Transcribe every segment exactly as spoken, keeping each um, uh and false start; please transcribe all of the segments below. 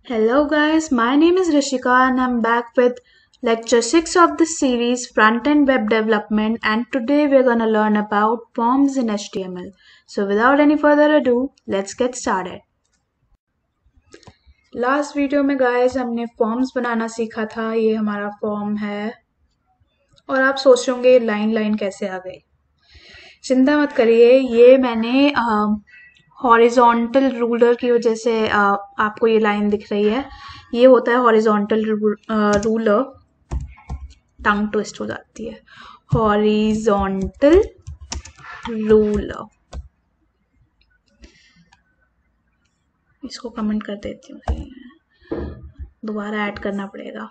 Hello guys, my name is Rishika and I'm back with lecture six of the series Front-End Web Development, and today we're going to learn about forms in H T M L. So without any further ado, let's get started. Last video में guys हमने forms बनाना सीखा था. ये हमारा form है और आप सोच रहे होंगे लाइन लाइन कैसे आ गई. चिंता मत करिए, ये मैंने हॉरिजॉन्टल रूलर की वजह से आ, आपको ये लाइन दिख रही है. ये होता है हॉरिजॉन्टल रूलर. टंग ट्विस्ट हो जाती है. Horizontal ruler. इसको कमेंट कर देती हूँ, दोबारा ऐड करना पड़ेगा.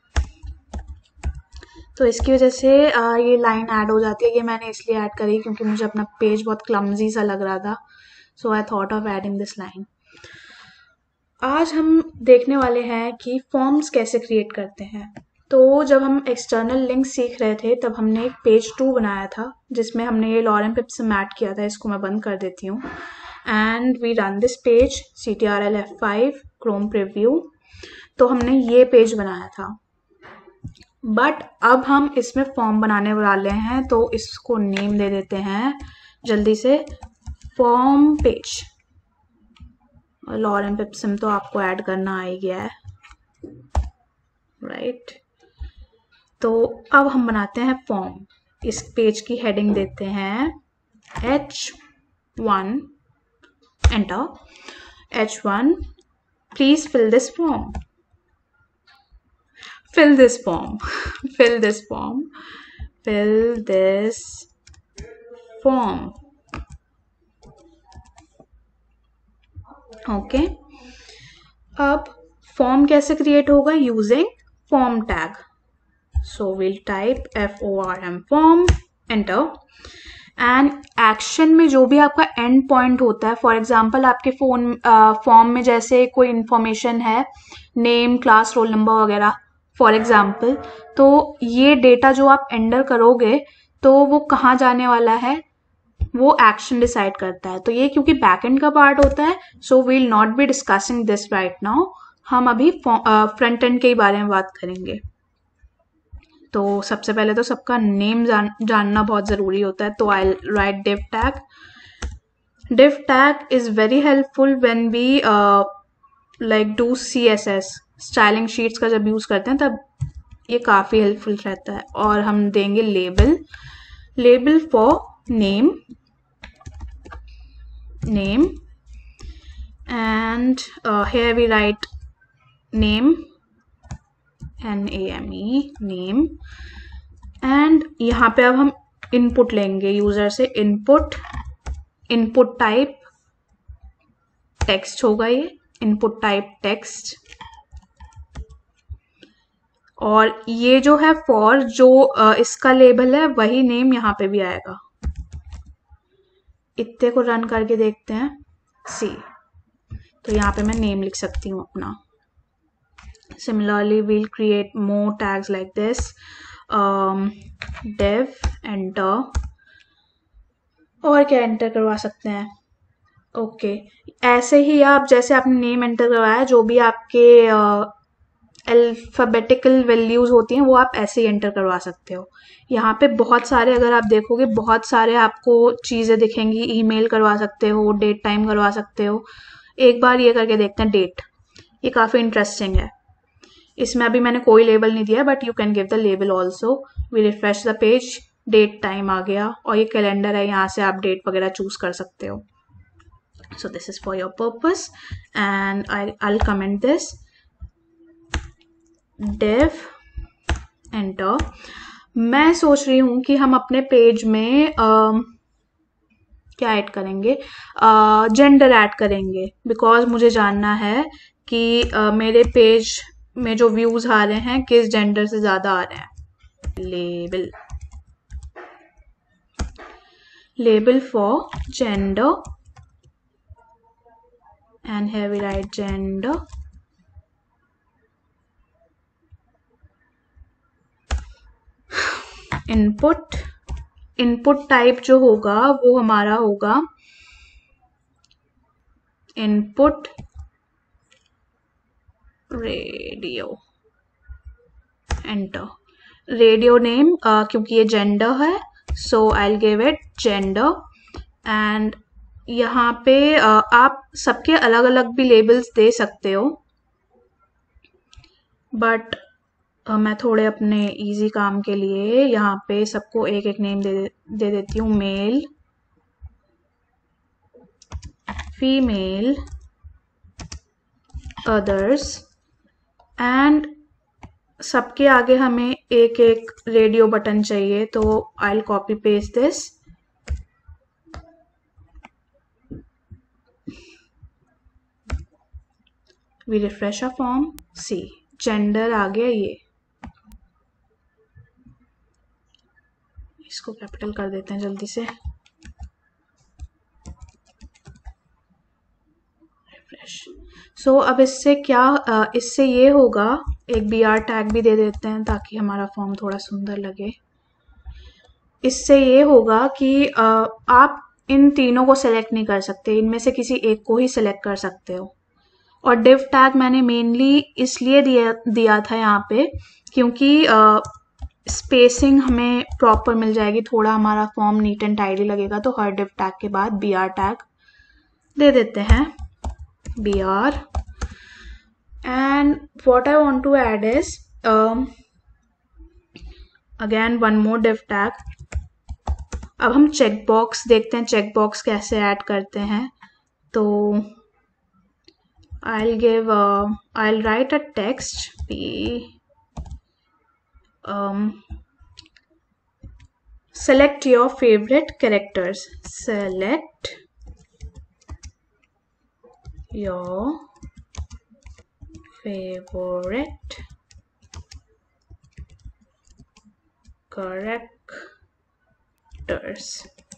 तो इसकी वजह से आ, ये लाइन ऐड हो जाती है. ये मैंने इसलिए ऐड करी क्योंकि मुझे अपना पेज बहुत क्लमजी सा लग रहा था. So I thought of adding this line. आज हम देखने वाले हैं कि फॉर्म्स कैसे क्रिएट करते हैं. तो जब हम एक्सटर्नल लिंक सीख रहे थे तब हमने एक पेज टू बनाया था जिसमें हमने ये लॉरेम पिप्सम ऐड किया था. इसको मैं बंद कर देती हूँ. And we run this page C T R L F five Chrome preview. तो हमने ये पेज बनाया था. बट अब हम इसमें फॉर्म बनाने वाले हैं, तो इसको नेम दे देते हैं जल्दी से, फॉर्म पेज. लॉरेम पिप्सम तो आपको ऐड करना आ ही गया है, राइट. तो अब हम बनाते हैं फॉर्म. इस पेज की हेडिंग देते हैं H one. Enter. H one, please fill this form. fill this form. fill this form. fill this form. Okay. अब फॉर्म कैसे क्रिएट होगा? Using form tag. So will type F O R M form. Enter. And action में जो भी आपका end point होता है, for example आपके फोन फॉर्म में जैसे कोई इंफॉर्मेशन है, नेम, क्लास, रोल नंबर वगैरह, फॉर एग्जाम्पल, तो ये डेटा जो आप एंटर करोगे तो वो कहाँ जाने वाला है वो एक्शन डिसाइड करता है. तो ये क्योंकि बैकएंड का पार्ट होता है, so we will not be discussing this right now. हम अभी फ्रंट एंड के ही बारे में बात करेंगे. तो सबसे पहले तो सबका नेम जान, जानना बहुत ज़रूरी होता है. तो I write div tag. div tag is very helpful when we uh, like do C S S, styling sheets का जब यूज़ करते हैं तब ये काफ़ी हेल्पफुल रहता है. और हम देंगे label. Label for name. Name. And here we write name, N A M E, name. And यहाँ पे अब हम इनपुट लेंगे यूजर से. इनपुट. इनपुट टाइप टेक्स्ट होगा. ये इनपुट टाइप टेक्स्ट. और ये जो है फॉर, जो इसका लेबल है वही नेम यहाँ पे भी आएगा. इतने को रन करके देखते हैं. सी. तो यहाँ पे मैं नेम लिख सकती हूँ अपना. Similarly, we'll create more tags like this. Um, dev, enter. और क्या एंटर करवा सकते हैं? Okay okay. ऐसे ही आप जैसे आपने नेम एंटर करवाया, जो भी आपके अल्फाबेटिकल वैल्यूज होती हैं वो आप ऐसे ही एंटर करवा सकते हो. यहाँ पे बहुत सारे, अगर आप देखोगे बहुत सारे आपको चीज़ें दिखेंगी. ईमेल करवा सकते हो, डेट टाइम करवा सकते हो. एक बार ये करके देखते हैं डेट. ये काफ़ी इंटरेस्टिंग है. इसमें अभी मैंने कोई लेबल नहीं दिया, but you can give the label also. We refresh the page. Date time आ गया और ये कैलेंडर है, यहाँ से आप डेट वगैरह चूज कर सकते हो. So this is for your purpose. And I I comment this div, enter. मैं सोच रही हूँ कि हम अपने पेज में uh, क्या ऐड करेंगे? जेंडर uh, ऐड करेंगे, बिकॉज मुझे जानना है कि uh, मेरे पेज में जो व्यूज आ रहे हैं किस जेंडर से ज्यादा आ रहे हैं. Label. Label for gender. And here we write gender. Input. Input type जो होगा वो हमारा होगा input radio, enter. Radio name क्योंकि ये जेंडर है, so I will give it gender. And यहाँ पे uh, आप सबके अलग अलग भी लेबल्स दे सकते हो, बट uh, मैं थोड़े अपने इजी काम के लिए यहाँ पे सबको एक एक नेम दे दे देती हूँ। मेल, फीमेल, अदर्स, एंड सबके आगे हमें एक एक रेडियो बटन चाहिए, तो I will copy paste this. We refresh a form, see gender आ गया। ये इसको कैपिटल कर देते हैं जल्दी से, रिफ्रेश। सो so, अब इससे क्या uh, इससे ये होगा, एक बी आर टैग भी दे देते हैं ताकि हमारा फॉर्म थोड़ा सुंदर लगे। इससे ये होगा कि uh, आप इन तीनों को सेलेक्ट नहीं कर सकते, इनमें से किसी एक को ही सेलेक्ट कर सकते हो। और डिव टैग मैंने मेनली इसलिए दिया दिया था यहाँ पे क्योंकि स्पेसिंग uh, हमें प्रॉपर मिल जाएगी, थोड़ा हमारा फॉर्म नीट एंड टाइडी लगेगा। तो हर डिव टैग के बाद बी आर टैग दे देते हैं, B R. And what I want to add is again one more div tag. अब हम चेक बॉक्स देखते हैं, चेक बॉक्स कैसे ऐड करते हैं। तो I'll give uh, I'll write a text p um, select your favorite characters, select your favorite characters,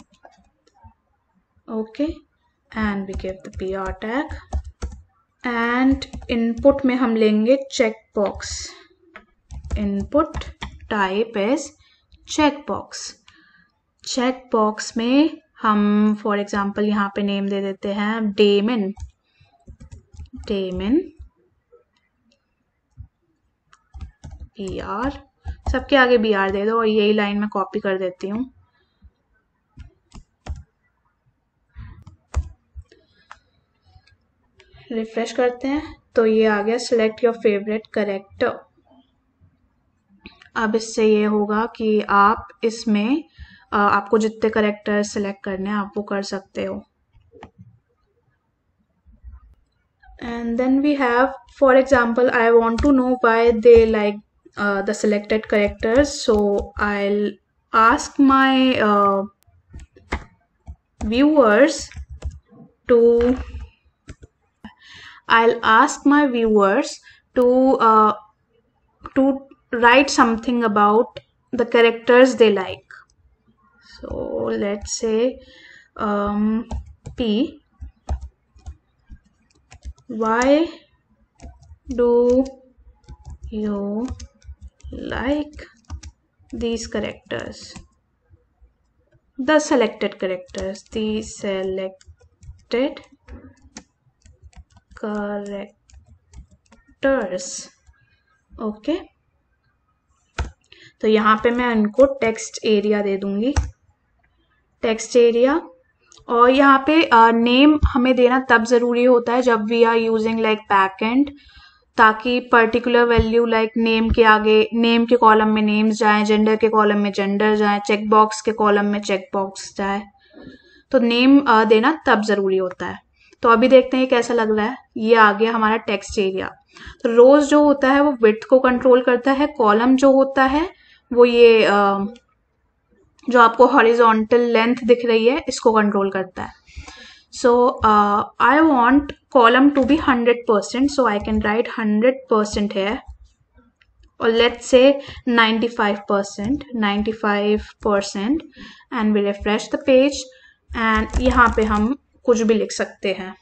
okay, and we give the P R tag। And input में हम लेंगे checkbox, input type is checkbox. Checkbox में हम for example यहाँ पे name दे देते हैं डेमिन, डेमिन B are, सबके आगे बी आर दे दो और यही लाइन में कॉपी कर देती हूँ। रिफ्रेश करते हैं तो ये आ गया सिलेक्ट योर फेवरेट करेक्टर। अब इससे ये होगा कि आप इसमें आपको जितने करेक्टर सेलेक्ट करने हैं आप वो कर सकते हो। And then we have for example I want to know why they like the selected characters, so I will ask my viewers to I'll ask my viewers to uh, to write something about the characters they like. So let's say um, P, why do you like these characters? The selected characters, the selected characters, okay. तो यहाँ पे मैं उनको text area दे दूंगी, text area. और यहाँ पे name uh, हमें देना तब जरूरी होता है जब we are using like backend, ताकि पर्टिकुलर वैल्यू लाइक नेम के आगे नेम के कॉलम में नेम्स जाए, जेंडर के कॉलम में जेंडर जाए, चेक बॉक्स के कॉलम में चेक बॉक्स जाए। तो नेम uh, देना तब जरूरी होता है। तो अभी देखते हैं कैसा लग रहा है। ये आ गया हमारा टेक्स्ट एरिया। तो रोज जो होता है वो विड्थ को कंट्रोल करता है, कॉलम जो होता है वो ये जो आपको हॉरिजॉन्टल लेंथ दिख रही है इसको कंट्रोल करता है। So I want column to be hundred percent, so I can write hundred percent है, और let's say ninety five percent, ninety five percent, and we refresh the page. And यहाँ पे हम कुछ भी लिख सकते हैं।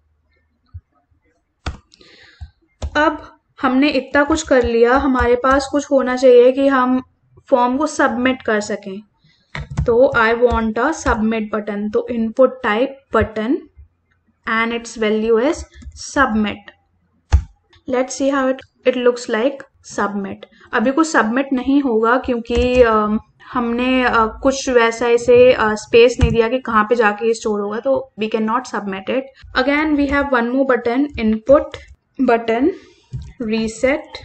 अब हमने इतना कुछ कर लिया, हमारे पास कुछ होना चाहिए कि हम फॉर्म को सबमिट कर सकें। तो I want a submit button, तो input type button and its value is submit. Let's see how it it looks like submit. अभी कुछ सबमिट नहीं होगा क्योंकि uh, हमने uh, कुछ वैसा इसे स्पेस uh, नहीं दिया कि कहाँ पे जाके ये स्टोर होगा, तो we can not submit it. Again we have one more button, input button, reset,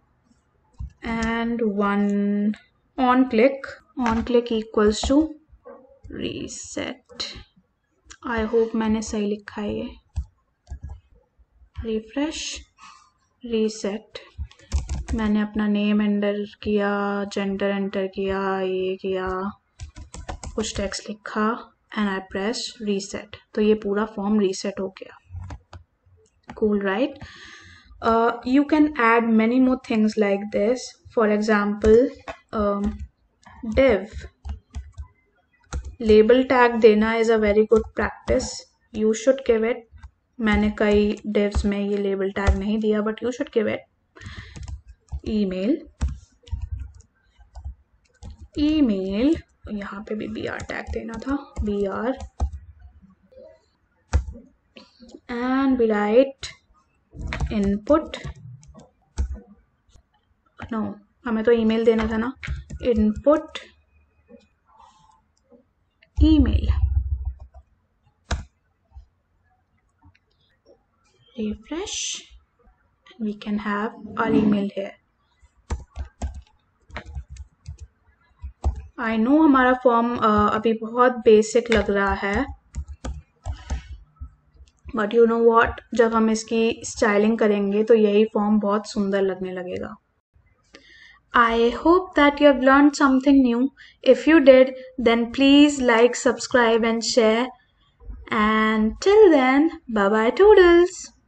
and one on click. On click equals to reset. I hope मैंने सही लिखा है ये। रिफ्रेश, रीसेट, मैंने अपना नेम एंटर किया, जेंडर एंटर किया, ये किया, कुछ टेक्स्ट लिखा एंड आई प्रेस रीसेट, तो ये पूरा फॉर्म रीसेट हो गया। Cool, right? Uh, you can add many more things like this. For example, um, div label tag देना is a very good practice. You should give it. मैंने कई divs में ये label tag नहीं दिया, but you should give it. Email, email यहाँ पे भी br tag देना था, br, and we write input, no हमें तो email देना था ना, input email, refresh, and we can have our email here. I know हमारा फॉर्म uh, अभी बहुत बेसिक लग रहा है, बट यू नो व्हाट, जब हम इसकी स्टाइलिंग करेंगे तो यही फॉर्म बहुत सुंदर लगने लगेगा। I hope that you have learned something new. If you did, then please like, subscribe and share. And till then, bye bye toodles.